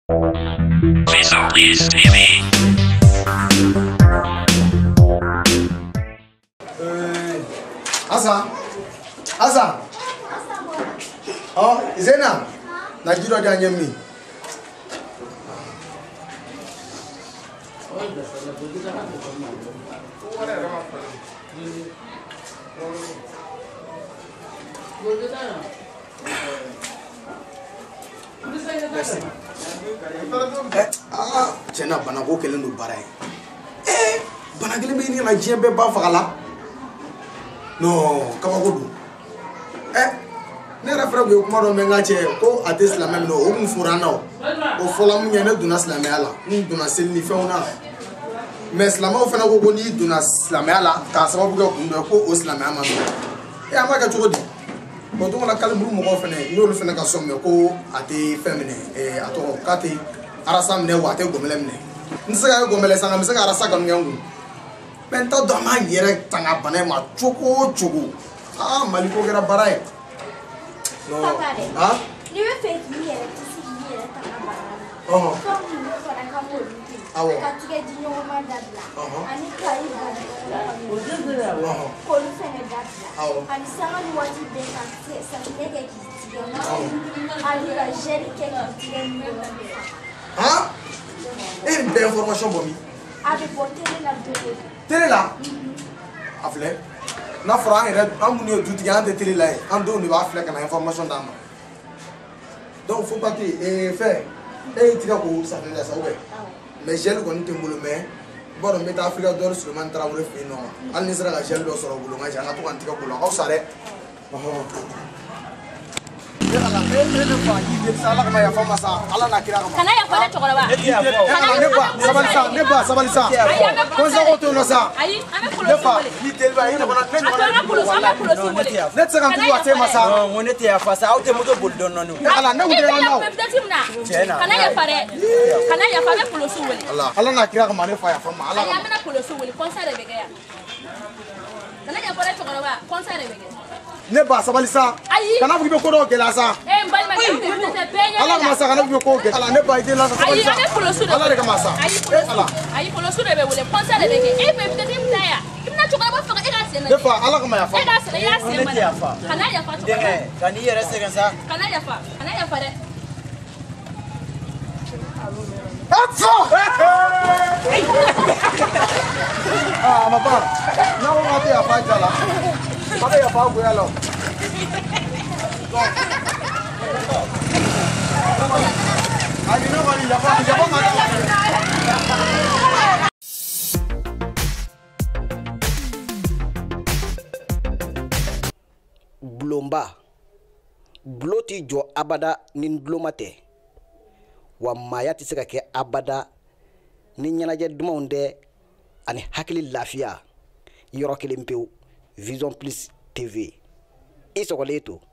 Visualist TV. Asa. Oh, Zena. Najua dia nyemi. Cena bana ko kelen do bara bana kelen be ni na jembe ba fagala no kama ko do ne refere ko kuma do menga che ko ate islam no o mun furana o fola mun ne duna islam ala ni duna selni feuna mais islam o fana ko ni duna islam ala ka sababu ko o islam ama ama ka chogodi ko to la kalburu mo ko fene no lu fene ka somme ko ate femine ato kate arasa mne wate gomele mne nse gomele sanga mse arasa kan nyangu penta do ma yere tanga bana ma choko mali ko gera barai no ha ni we fe ni yere tisi yere tanga bana oh ko ni ko na ka mo awo ka tige di no ma dadla ani kai ba ko lu fene dadla ani sanga ni wati de ka sa tige ki tige na ani ka jeri ke ki tige ni ah une belle information bomi avec porter la télé là afle na fera ere amuni du tiga de télé là ando ni ba afle kana information dama donc faut pas que faire tiga ko ça fait ça ouais mais gel ko nte mbulu mais bodo meta afrika dor Suleiman Traoré fe no al ni sera ga gel do soro bulu nga janga to kan tiga ko lo ko sare ala ele fa yi de sala ka ya fama sa ala na kira ka kana ya fara chokora ba ne ba sabalisa ko sa ko to no sa ayi ame ne fa ni telba ina bana ne ne tsaka ku wa tema sa ngone te ya fa sa auto moto boldon no ala na ngudre na kana ya fara polosu wele ala na kira ka mane fa ya fama ala ayi ame na polosu wele concert bege ya kana ya fara chokora ba concert bege ne ba sabalisa kana bugi be ko do gela sa mbalma ke te penya ala ma sa kana bugi ko ge ala ne ba ide la sa sabalisa ayi ame polosu ala de ka masa ala ayi polosu de be wele concert bege pe peut-être imta ya imna chokora ba fa ira sene ne fa ala ka ma ya fa ira sene kana ya fa chokora kan yere se kan sa kana ya fa de atso mama na wo mate ya fa jala mate ya fa go ya lo ani no bali ya fa Blomba bloti jo abada nin blomate wa maya ti se ka kɛ abada ni ɲɛnajɛ dumanw dɛ ani hakili lafiya yɔrɔ kelen pewu Vision Plus TV i sɔgɔlen to